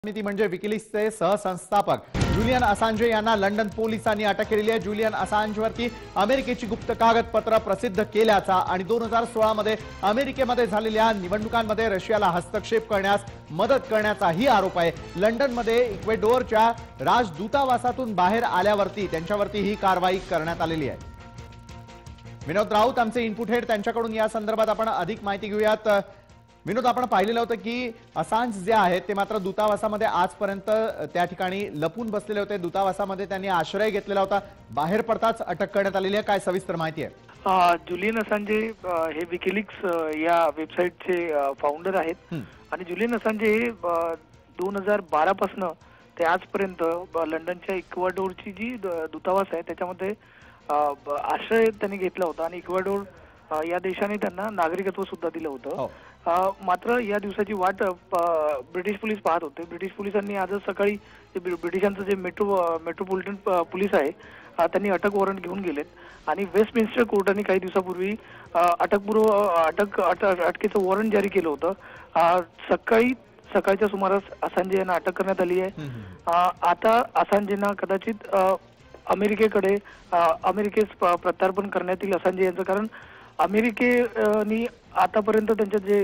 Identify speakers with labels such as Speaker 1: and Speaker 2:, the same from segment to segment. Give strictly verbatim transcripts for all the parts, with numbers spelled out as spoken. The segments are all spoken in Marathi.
Speaker 1: समिती म्हणजे विकिलीक्सचे सहसंस्थापक जुलियन असांजे यांना लंडन पोलिसांनी अटक केली आहे। जुलियन असांजवरती अमेरिकेची गुप्त कागदपत्र प्रसिद्ध केल्याचा आणि दोन हजार सोळा मध्ये अमेरिकेमध्ये झालेल्या निवडणुकांमध्ये रशियाला हस्तक्षेप करण्यास मदत करण्याचाही आरोप आहे। लंडनमध्ये इक्वेडोरच्या राजदूतावासातून बाहेर आल्यावरती त्यांच्यावरती ही कारवाई करण्यात आलेली आहे। विनोद राऊत आमचे इनपुट हेड, त्यांच्याकडून या संदर्भात आपण अधिक माहिती घेऊयात। विनोद, आपण पाहिलेलं होतं की असांज जे आहेत ते मात्र दूतावासामध्ये आजपर्यंत त्या ठिकाणी लपून बसलेले होते। दूतावासामध्ये त्यांनी आश्रय घेतलेला होता, बाहेर पडताच अटक करण्यात आलेली आहे। काय सविस्तर माहिती आहे?
Speaker 2: जुलियन असांजे हे विकिलीक्स या वेबसाईटचे फाउंडर आहेत आणि जुलियन असांजे हे दोन हजार बारा पासून ते आजपर्यंत लंडनच्या इक्वाडोरची जी दूतावास आहे त्याच्यामध्ये आश्रय त्यांनी घेतला होता आणि इक्वाडोर या देशाने त्यांना नागरिकत्व सुद्धा दिलं होतं। मात्र या दिवसाची वाट ब्रिटिश पोलीस पाहत होते। ब्रिटिश पोलिसांनी आज सकाळी ब्रिटिशांचं जे मेट्रो मेट्रोपॉलिटन पोलीस आहे त्यांनी अटक वॉरंट घेऊन गेलेत आणि वेस्टमिन्स्टर कोर्टाने काही दिवसापूर्वी अटकपूर्व अटक अटकेचं वॉरंट जारी केलं होतं। सकाळी सकाळच्या सुमारास असांजे यांना अटक करण्यात आली आहे। आता असांजेंना कदाचित अमेरिकेकडे अमेरिकेस प्रत्यार्पण करण्यात येईल असांजे यांचं, कारण अमेरिकेने आतापर्यंत त्यांच्या जे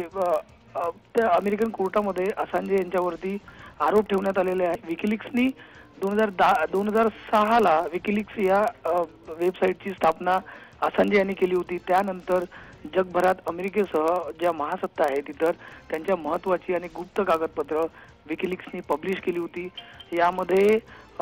Speaker 2: त्या अमेरिकन कोर्टामध्ये असांजे यांच्यावरती आरोप ठेवण्यात आलेले आहे। विकिलीक्सनी दोन हजार दहा दोन हजार सहा ला विकिलीक्स या वेबसाईटची स्थापना असांजे यांनी केली होती। त्यानंतर जगभरात अमेरिकेसह ज्या महासत्ता आहे तिथं त्यांच्या महत्वाची आणि गुप्त कागदपत्र विकिलीक्सनी पब्लिश केली होती। यामध्ये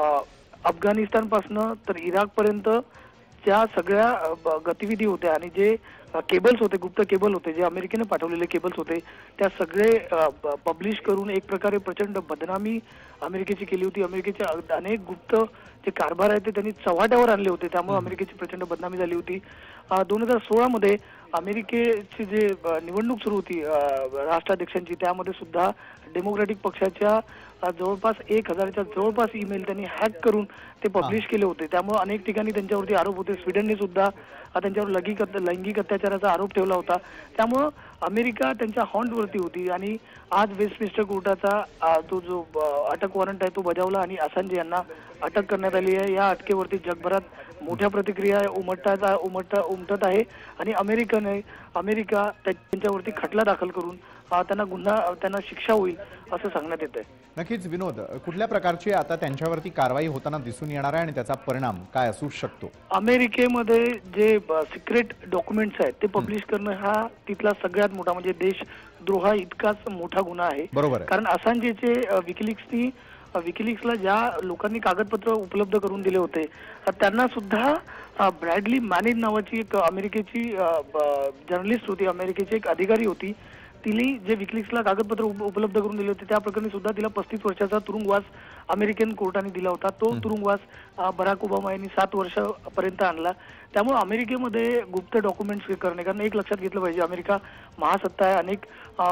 Speaker 2: अफगाणिस्तान पासून तर इराक पर्यंत ज्या सगळ्या गतिविधी होत्या आणि जे केबल्स होते, गुप्त केबल होते, जे अमेरिकेने पाठवलेले केबल्स होते, त्या सगळे पब्लिश करून एक प्रकारे प्रचंड बदनामी अमेरिकेची केली होती। अमेरिकेचे अनेक गुप्त जे कारभार आहेत ते त्यांनी चव्हाट्यावर आणले होते, त्यामुळे अमेरिकेची प्रचंड बदनामी झाली होती। दोन हजार सोळा मध्ये अमेरिकेची जे निवडणूक सुरू होती राष्ट्राध्यक्षांची, त्यामध्ये सुद्धा डेमोक्रॅटिक पक्षाच्या जवळपास एक हजारच्या जवळपास ईमेल त्यांनी हॅक करून ते पब्लिश केले होते। त्यामुळे अनेक ठिकाणी त्यांच्यावरती आरोप होते। स्वीडनने सुद्धा त्यांच्यावर लैंगिक लैंगिक अत्याचाराचा आरोप ठेवला होता। त्यामुळे अमेरिका त्यांच्या हॉन्टवरती होती आणि आज वेस्टमिन्स्टर कोर्टाचा तो जो अटक वॉरंट आहे तो बजावला आणि असांजे यांना अटक करण्यात आली आहे। या अटकेवरती जगभरात मोठ्या प्रतिक्रिया उमटतात उमट उमटत आहे आणि अमेरिकेने अमेरिका त्यांच्यावरती खटला दाखल करून त्यांना गुन्हा त्यांना शिक्षा होईल असं सांगण्यात येत आहे।
Speaker 1: नक्कीच विनोद, कुठल्या प्रकारची आता त्यांच्यावरती कारवाई होताना दिसून येणार आहे आणि त्याचा परिणाम काय असू शकतो?
Speaker 2: अमेरिकेमध्ये जे सिक्रेट डॉक्युमेंट्स आहेत ते पब्लिश करणं हा तिथला सगळ्यात मोठा म्हणजे देशद्रोहा इतकाच मोठा गुन्हा आहे।
Speaker 1: बरोबर,
Speaker 2: कारण असांजेचे विकिलीक्सनी विकिलीक्सला ज्या लोकांनी कागदपत्र उपलब्ध करून दिले होते त्यांना सुद्धा ब्रॅडली मॅनेज नावाची एक अमेरिकेची जर्नलिस्ट होती, अमेरिकेची एक अधिकारी होती, तिने जे विकिलीक्सला कागदपत्र उपलब्ध करून दिले होते त्या प्रकरणी सुद्धा तिला पस्तीस वर्षाचा तुरुंगवास अमेरिकन कोर्टाने दिला होता। तो तुरुंगवास बराक ओबामा यांनी सात वर्षापर्यंत आणला। त्यामुळे अमेरिकेमध्ये गुप्त डॉक्युमेंट्स करणे, कारण एक लक्षात घेतलं पाहिजे, अमेरिका महासत्ता आहे, अनेक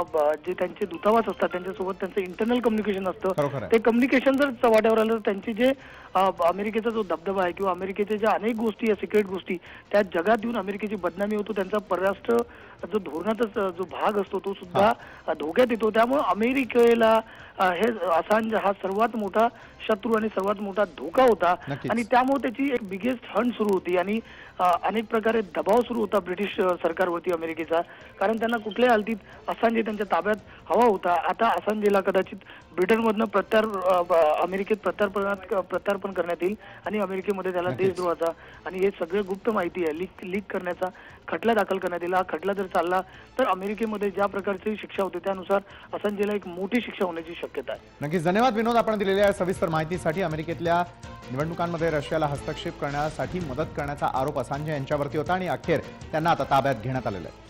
Speaker 2: जे त्यांचे दूतावास असतात त्यांच्यासोबत त्यांचं इंटरनल कम्युनिकेशन असतं, ते कम्युनिकेशन जर चव्हाट्यावर आलं तर त्यांची जे अमेरिकेचा जो दबदबा आहे किंवा अमेरिकेच्या ज्या अनेक गोष्टी आहे सिक्रेट गोष्टी त्या जगात येऊन अमेरिकेची बदनामी होतो, त्यांचा परराष्ट्र जो धोरणाचा जो भाग असतो तो सुद्धा धोक्यात येतो। त्यामुळे अमेरिकेला हे असांज हा सर्वात मोठा शत्रू आणि सर्वात मोठा धोका होता आणि त्यामुळे त्याची एक बिगेस्ट हंट सुरू होती आणि अनेक प्रकारे दबाव सुरू होता ब्रिटिश सरकारवरती अमेरिकेचा, कारण त्यांना कुठल्याही हालतीत असांजे त्यांच्या ताब्यात हवा होता। आता असांजेला कदाचित ब्रिटनमधनं प्रत्यार अमेरिकेत प्रत्यार्पणात प्रत्यार्पण करण्यात येईल आणि अमेरिकेमध्ये त्याला देशद्रोहाचा आणि हे सगळे गुप्त माहिती आहे लीक लीक करण्याचा खटला दाखल करण्यात येईल। हा खटला जर चालला तर अमेरिकेमध्ये ज्या प्रकारची शिक्षा होते त्यानुसार असांजेला एक मोठी शिक्षा होण्याची शक्यता आहे।
Speaker 1: नक्कीच धन्यवाद विनोद, आपण दिलेल्या सविस्तर माहितीसाठी। अमेरिकेतल्या निवडणुकांमध्ये रशियाला हस्तक्षेप करण्यासाठी मदत करण्याचा आरोप असांजे यांच्यावरती होता आणि अखेर त्यांना आता ताब्यात घेण्यात आलेलं आहे।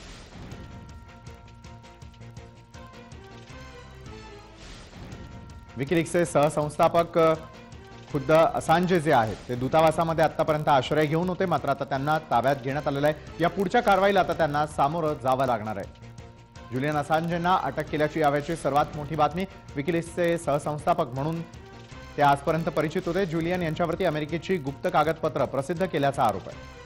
Speaker 1: विकिलीक्सचे सहसंस्थापक खुद्द असांजे जे आहेत ते दूतावासामध्ये आतापर्यंत आश्रय घेऊन होते, मात्र आता त्यांना ताब्यात घेण्यात आलेलं आहे। या पुढच्या कारवाईला आता त्यांना सामोरं जावं लागणार आहे। जुलियन असांजेंना अटक केल्याची यावेळची सर्वात मोठी बातमी। विकिलीक्सचे सहसंस्थापक म्हणून ते आजपर्यंत परिचित होते। जुलियन यांच्यावरती अमेरिकेची गुप्त कागदपत्र प्रसिद्ध केल्याचा आरोप आहे।